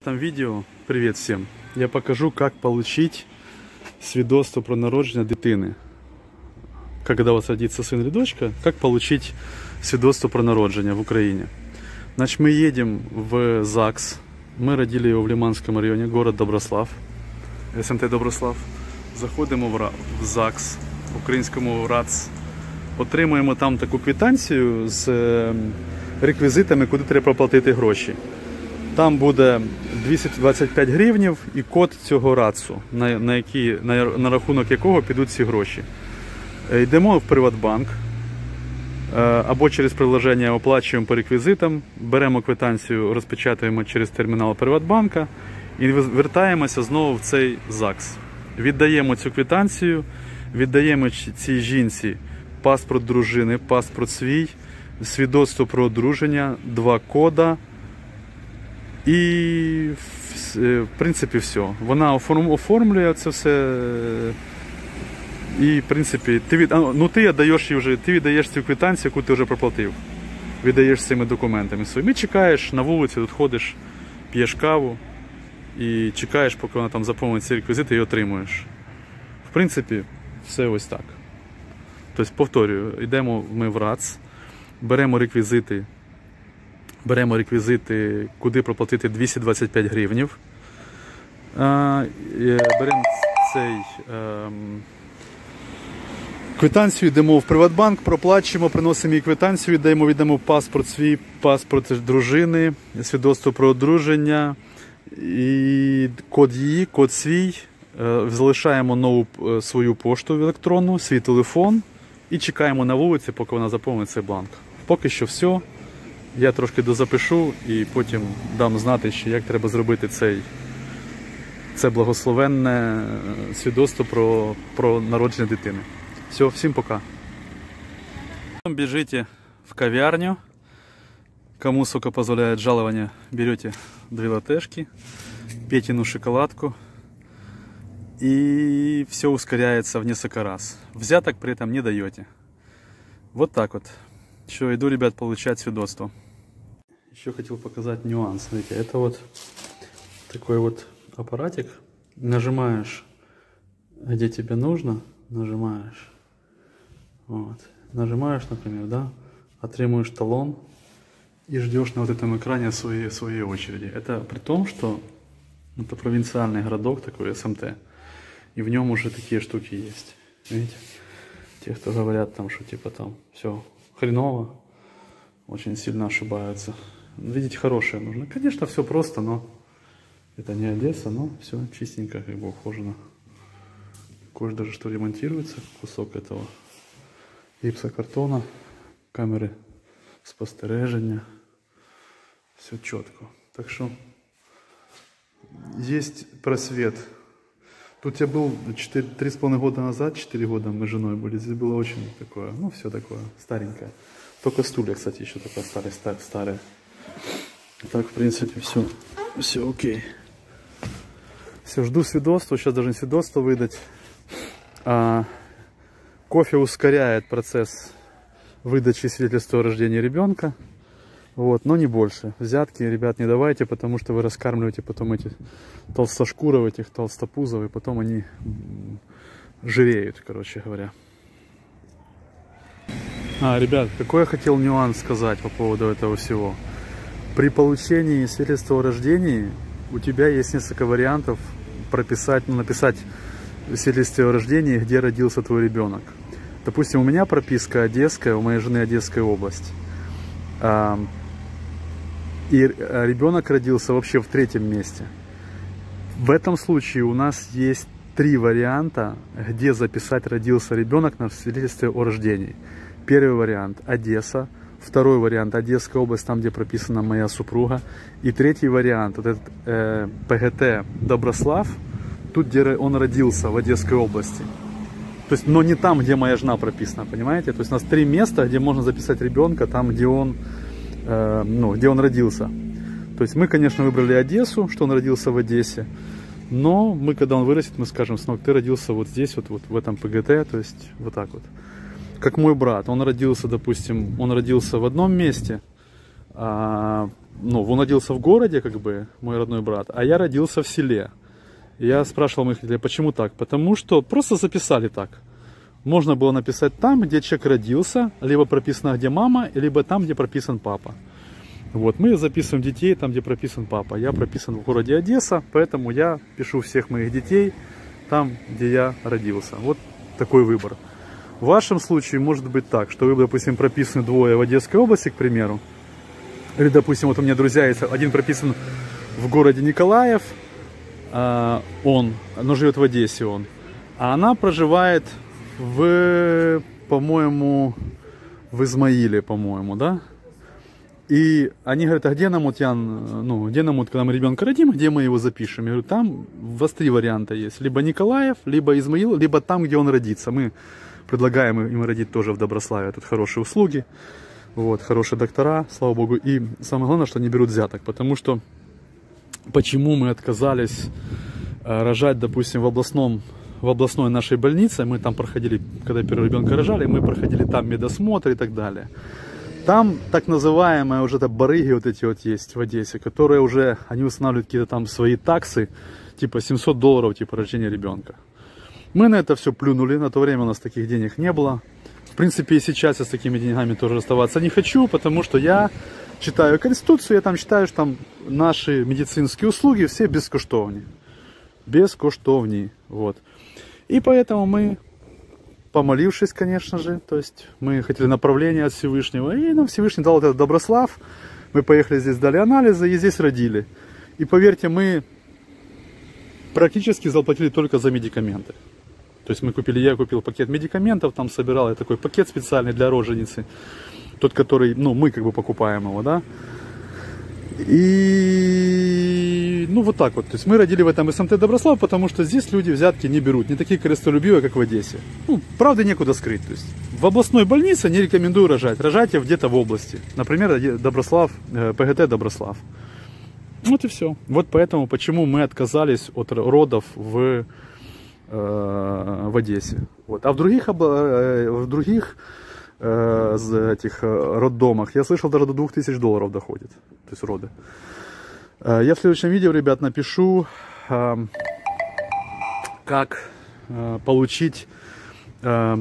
В этом видео, привет всем, я покажу, как получить свідоцтво про народження дитини. Когда у вас родится сын или дочка, как получить свідоцтво про народження в Украине. Значит, мы едем в ЗАГС, мы родили его в Лиманском районе, город Доброслав, СМТ Доброслав. Заходимо в ЗАГС, в українському РАЦ, отримуємо там таку квитанцію з реквізитами, куди треба проплатити гроші. Там буде 225 гривнів і код цього РАЦу, на рахунок якого підуть ці гроші. Йдемо в Приватбанк, або через приложення оплачуємо по реквізитам, беремо квитанцію, розпечатуємо через термінал Приватбанка і вертаємося знову в цей ЗАГС. Віддаємо цю квитанцію, віддаємо цій жінці паспорт дружини, паспорт свій, свідоцтво про одруження, 2 кода. І, в принципі, все. Вона оформлює це все. І, в принципі, ти віддаєш цю квитанцію, яку ти вже проплатив. Віддаєш цими документами своїми. Чекаєш на вулиці, тут ходиш, п'єш каву і чекаєш, поки вона там заповнить ці реквізити і отримуєш. В принципі, все ось так. Тобто, повторюю, йдемо ми в РАЦ, беремо реквізити, куди проплатити 225 гривнів. Беремо квитанцію, йдемо в Приватбанк, проплачуємо, приносимо їй квитанцію, віддаємо паспорт свій, паспорт дружини, свідоцтво про одруження, і код її, код свій. Залишаємо нову свою пошту електронну, свій телефон і чекаємо на вулиці, поки вона заповнить цей бланк. Поки що все. Я трошки дозапишу і потім дам знати, ще, як треба зробити це благословенне свідоцтво про народження дитини. Все, всім пока. Бежите в кав'ярню. Кому, сука, позволяет жалование, берете 2 латешки, Петину шоколадку. И все ускоряется в несколько раз. Взяток при этом не даете. Вот так вот. Еще иду, ребят, получать свидетельство. Еще хотел показать нюанс. Смотрите, это вот такой вот аппаратик. Нажимаешь, где тебе нужно. Нажимаешь. Вот. Нажимаешь, например, да. Отримуешь талон. И ждешь на вот этом экране своей очереди. Это при том, что это провинциальный городок такой, СМТ. И в нем уже такие штуки есть. Видите? Те, кто говорят там, что типа там все хреново, очень сильно ошибаются. Видите, хорошее нужно. Конечно, все просто, но это не Одесса, но все чистенько, как бы ухожено. Кое даже что ремонтируется, кусок этого гипсокартона, камеры спостережения. Все четко. Так что есть просвет. Тут я был 3,5 года назад, 4 года мы с женой были. Здесь было очень такое, ну все такое старенькое. Только стулья, кстати, еще только остались старые. Так, в принципе, все окей. Все, жду свидетельства. Сейчас должен свидетельство выдать. Кофе ускоряет процесс выдачи свидетельства о рождении ребенка. Вот, но не больше. Взятки, ребят, не давайте, потому что вы раскармливаете потом эти толстошкуров, этих толстопузов, и потом они жиреют, короче говоря. Ребят, какой я хотел нюанс сказать по поводу этого всего. При получении свидетельства о рождении у тебя есть несколько вариантов написать в свидетельстве о рождении, где родился твой ребенок. Допустим, у меня прописка одесская, у моей жены Одесская область. И ребенок родился вообще в 3-м месте. В этом случае у нас есть 3 варианта, где записать родился ребенок на свидетельстве о рождении. Первый вариант Одесса, второй вариант Одесская область, там где прописана моя супруга. И 3-й вариант, вот этот ПГТ Доброслав, тут где он родился, в Одесской области. То есть, но не там, где моя жена прописана, понимаете? То есть у нас 3 места, где можно записать ребенка, там где он родился. То есть мы, конечно, выбрали Одессу, что он родился в Одессе. Но мы, когда он вырастет, мы скажем: сынок, ты родился вот здесь, вот в этом ПГТ, то есть вот так вот. Как мой брат, он родился, допустим, в одном месте, ну, он родился в городе, как бы, мой родной брат, а я родился в селе. Я спрашивал моих родителей, почему так? Потому что просто записали так. Можно было написать там, где человек родился, либо прописано, где мама, либо там, где прописан папа. Вот, мы записываем детей там, где прописан папа. Я прописан в городе Одесса, поэтому я пишу всех моих детей там, где я родился. Вот такой выбор. В вашем случае может быть так, что вы, допустим, прописаны двое в Одесской области, к примеру. Или, допустим, вот у меня друзья есть, один прописан в городе Николаев, но живет в Одессе он. А она проживает по-моему, в Измаиле, по-моему, да? И они говорят, а где нам вот, Ян, ну, где нам вот, когда мы ребенка родим, где мы его запишем? Я говорю, там у вас 3 варианта есть. Либо Николаев, либо Измаил, либо там, где он родится. Мы предлагаем им родить тоже в Доброславе. Тут хорошие услуги, вот, хорошие доктора, слава богу. И самое главное, что они берут взяток. Потому что, почему мы отказались рожать, допустим, в областной нашей больнице, мы там проходили, когда первого ребенка рожали, мы проходили там медосмотр и так далее. Там так называемые уже барыги вот эти вот есть в Одессе, которые уже, они устанавливают какие-то там свои таксы, типа $700, типа рождения ребенка. Мы на это все плюнули, на то время у нас таких денег не было. В принципе, и сейчас я с такими деньгами тоже расставаться не хочу, потому что я читаю Конституцию, я там считаю, что там наши медицинские услуги все бескоштовні. Бескоштовні, вот. И поэтому мы, помолившись, конечно же, то есть мы хотели направления от Всевышнего, и нам Всевышний дал этот Доброслав, мы поехали здесь, дали анализы и здесь родили. И поверьте, мы практически заплатили только за медикаменты. То есть я купил пакет медикаментов, там собирал я такой пакет специальный для роженицы, тот, который, ну, мы как бы покупаем его, да. И, ну, вот так вот. То есть мы родили в этом СМТ Доброслав, потому что здесь люди взятки не берут. Не такие крестолюбивые, как в Одессе. Ну, правда, некуда скрыть. То есть в областной больнице не рекомендую рожать. Рожайте где-то в области. Например, Доброслав, ПГТ Доброслав. Вот и все. Вот поэтому, почему мы отказались от родов в Одессе. Вот. А в других этих роддомах, я слышал, даже до $2000 доходит, то есть роды. Я в следующем видео, ребят, напишу, как получить, как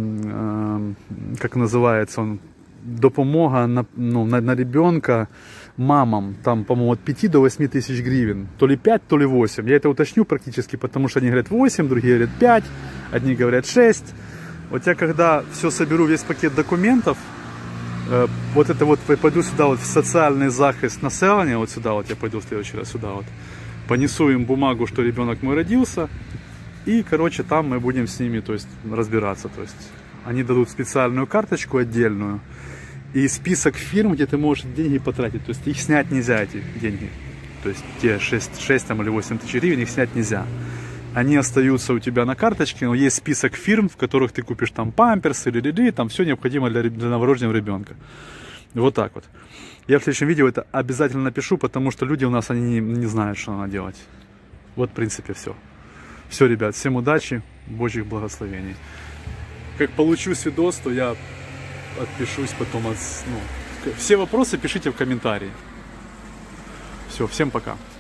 называется он, допомога на ребенка мамам, там, по-моему, от 5 до 8 тысяч гривен, то ли 5, то ли 8. Я это уточню практически, потому что одни говорят 8, другие говорят 5, одни говорят 6. Вот я когда все соберу, весь пакет документов, вот это вот пойду сюда вот в социальный захист населения, вот сюда вот я пойду в следующий раз сюда вот, понесу им бумагу, что ребенок мой родился, и, короче, там мы будем с ними, то есть, разбираться, то есть, они дадут специальную карточку отдельную и список фирм, где ты можешь деньги потратить, то есть, их снять нельзя, эти деньги, то есть, те 6 там, или 8 тысяч гривен, их снять нельзя. Они остаются у тебя на карточке, но есть список фирм, в которых ты купишь там памперсы, там все необходимо для новорожденного ребенка. Вот так вот. Я в следующем видео это обязательно напишу, потому что люди у нас, они не знают, что надо делать. Вот, в принципе, все. Все, ребят, всем удачи, Божьих благословений. Как получу свидетельство, я отпишусь потом. Все вопросы пишите в комментарии. Все, всем пока.